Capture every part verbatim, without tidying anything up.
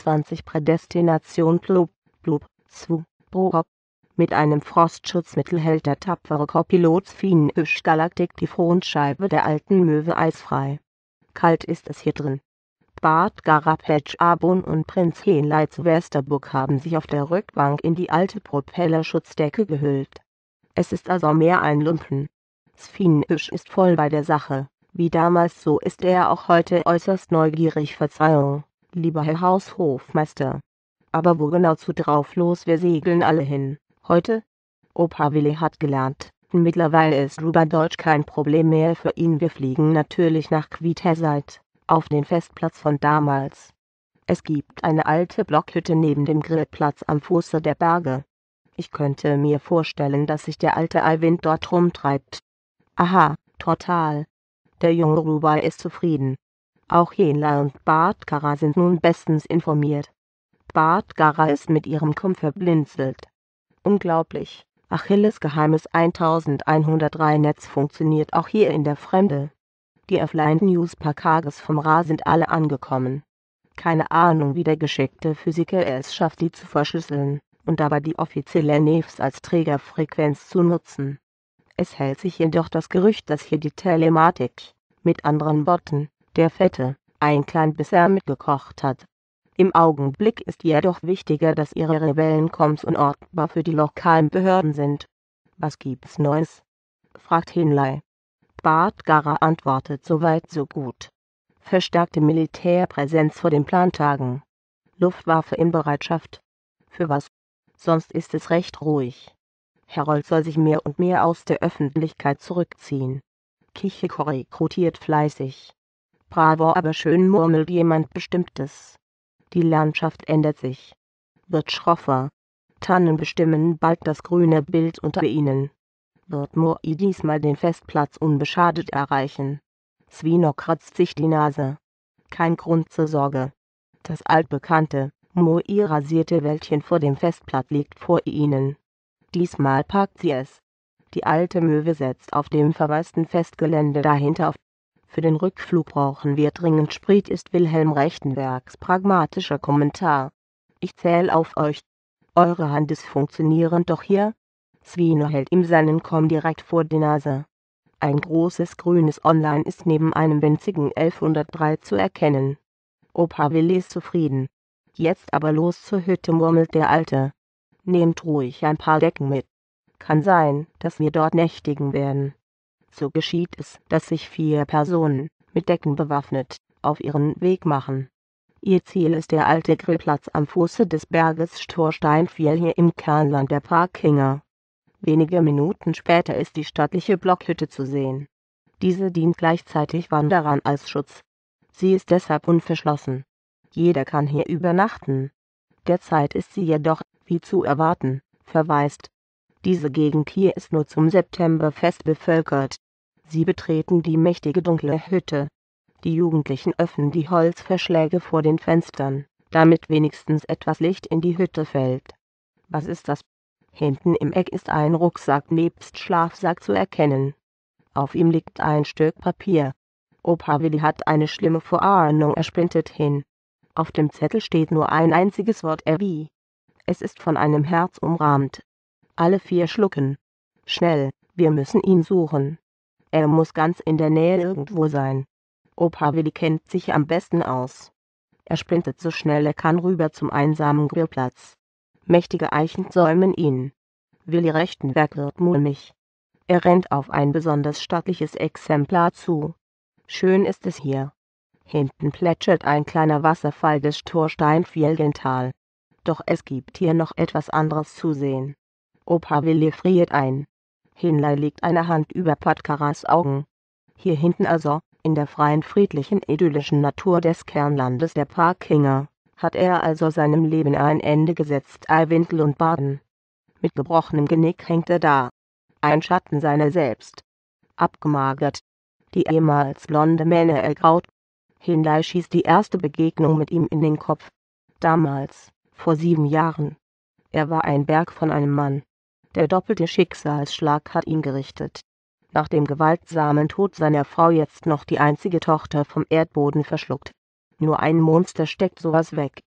einundzwanzig Prädestination Blub, Blub, zwei, Prokop. Mit einem Frostschutzmittel hält der tapfere Copilot Fienfisch Galaktik die Frontscheibe der alten Möwe eisfrei. Kalt ist es hier drin. Bart Garapetsch Abon und Prinz Henlei zu Westerburg haben sich auf der Rückbank in die alte Propellerschutzdecke gehüllt. Es ist also mehr ein Lumpen. Fienfisch ist voll bei der Sache. Wie damals, so ist er auch heute äußerst neugierig. Verzeihung, lieber Herr Haushofmeister. Aber wo genau zu drauf los? Wir segeln alle hin. Heute? Opa Willi hat gelernt. Mittlerweile ist Ruberdeutsch kein Problem mehr für ihn. Wir fliegen natürlich nach Quitterseit, auf den Festplatz von damals. Es gibt eine alte Blockhütte neben dem Grillplatz am Fuße der Berge. Ich könnte mir vorstellen, dass sich der alte Eiwind dort rumtreibt. Aha, total. Der junge Ruber ist zufrieden. Auch Henlei und Bart Gara sind nun bestens informiert. Bart Gara ist mit ihrem Kumpf verblinzelt. Unglaublich. Achilles geheimes elfhundertdrei Netz funktioniert auch hier in der Fremde. Die Offline-News-Packages vom Ra sind alle angekommen. Keine Ahnung, wie der geschickte Physiker es schafft, die zu verschlüsseln und dabei die offizielle N E F S als Trägerfrequenz zu nutzen. Es hält sich jedoch das Gerücht, dass hier die Telematik, mit anderen Worten, der Fette, ein klein bisher mitgekocht hat. Im Augenblick ist jedoch wichtiger, dass ihre Rebellencoms unortbar für die lokalen Behörden sind. Was gibt's Neues? Fragt Henlei. Bart Gara antwortet: Soweit so gut. Verstärkte Militärpräsenz vor den Plantagen. Luftwaffe in Bereitschaft. Für was? Sonst ist es recht ruhig. Herold soll sich mehr und mehr aus der Öffentlichkeit zurückziehen. Kicheko rekrutiert fleißig. Bravo, aber schön, murmelt jemand Bestimmtes. Die Landschaft ändert sich. Wird schroffer. Tannen bestimmen bald das grüne Bild unter ihnen. Wird Moi diesmal den Festplatz unbeschadet erreichen? Swino kratzt sich die Nase. Kein Grund zur Sorge. Das altbekannte, Moi rasierte Wäldchen vor dem Festplatz liegt vor ihnen. Diesmal packt sie es. Die alte Möwe setzt auf dem verwaisten Festgelände dahinter auf. Für den Rückflug brauchen wir dringend Sprit, ist Wilhelm Rechtenbergs pragmatischer Kommentar. Ich zähl auf euch. Eure Hand ist funktionierend, doch hier? Swino hält ihm seinen Com direkt vor die Nase. Ein großes grünes Online ist neben einem winzigen elfhundertdrei zu erkennen. Opa Willi ist zufrieden. Jetzt aber los zur Hütte, murmelt der Alte. Nehmt ruhig ein paar Decken mit. Kann sein, dass wir dort nächtigen werden. So geschieht es, dass sich vier Personen, mit Decken bewaffnet, auf ihren Weg machen. Ihr Ziel ist der alte Grillplatz am Fuße des Berges Storsteinfjell hier im Kernland der Parkinger. Wenige Minuten später ist die stattliche Blockhütte zu sehen. Diese dient gleichzeitig Wanderern als Schutz. Sie ist deshalb unverschlossen. Jeder kann hier übernachten. Derzeit ist sie jedoch, wie zu erwarten, verwaist. Diese Gegend hier ist nur zum Septemberfest bevölkert. Sie betreten die mächtige dunkle Hütte. Die Jugendlichen öffnen die Holzverschläge vor den Fenstern, damit wenigstens etwas Licht in die Hütte fällt. Was ist das? Hinten im Eck ist ein Rucksack nebst Schlafsack zu erkennen. Auf ihm liegt ein Stück Papier. Opa Willi hat eine schlimme Vorahnung, er sprintet hin. Auf dem Zettel steht nur ein einziges Wort: R wie. Es ist von einem Herz umrahmt. Alle vier schlucken. Schnell, wir müssen ihn suchen. Er muss ganz in der Nähe irgendwo sein. Opa Willi kennt sich am besten aus. Er sprintet so schnell er kann rüber zum einsamen Grillplatz. Mächtige Eichen säumen ihn. Willi Rechtenberg wird mulmig. Er rennt auf ein besonders stattliches Exemplar zu. Schön ist es hier. Hinten plätschert ein kleiner Wasserfall des Storsteinfjellgental. Doch es gibt hier noch etwas anderes zu sehen. Opa Willi friert ein. Henlei legt eine Hand über Patkaras Augen. Hier hinten also, in der freien, friedlichen, idyllischen Natur des Kernlandes der Parkinger, hat er also seinem Leben ein Ende gesetzt. Eiwindel und Baden. Mit gebrochenem Genick hängt er da. Ein Schatten seiner selbst. Abgemagert. Die ehemals blonde Mähne ergraut. Henlei schießt die erste Begegnung mit ihm in den Kopf. Damals, vor sieben Jahren. Er war ein Berg von einem Mann. Der doppelte Schicksalsschlag hat ihn gerichtet. Nach dem gewaltsamen Tod seiner Frau jetzt noch die einzige Tochter vom Erdboden verschluckt. Nur ein Monster steckt sowas weg.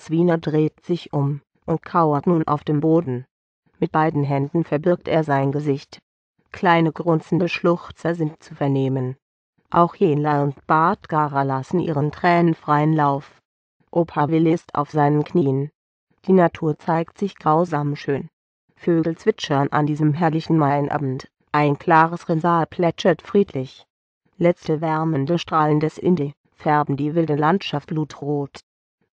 Zwiener dreht sich um und kauert nun auf dem Boden. Mit beiden Händen verbirgt er sein Gesicht. Kleine grunzende Schluchzer sind zu vernehmen. Auch Jela und Badgarer lassen ihren Tränen freien Lauf. Opa Willi ist auf seinen Knien. Die Natur zeigt sich grausam schön. Vögel zwitschern an diesem herrlichen Maiabend. Ein klares Rinnsal plätschert friedlich. Letzte wärmende Strahlen des Indi färben die wilde Landschaft blutrot.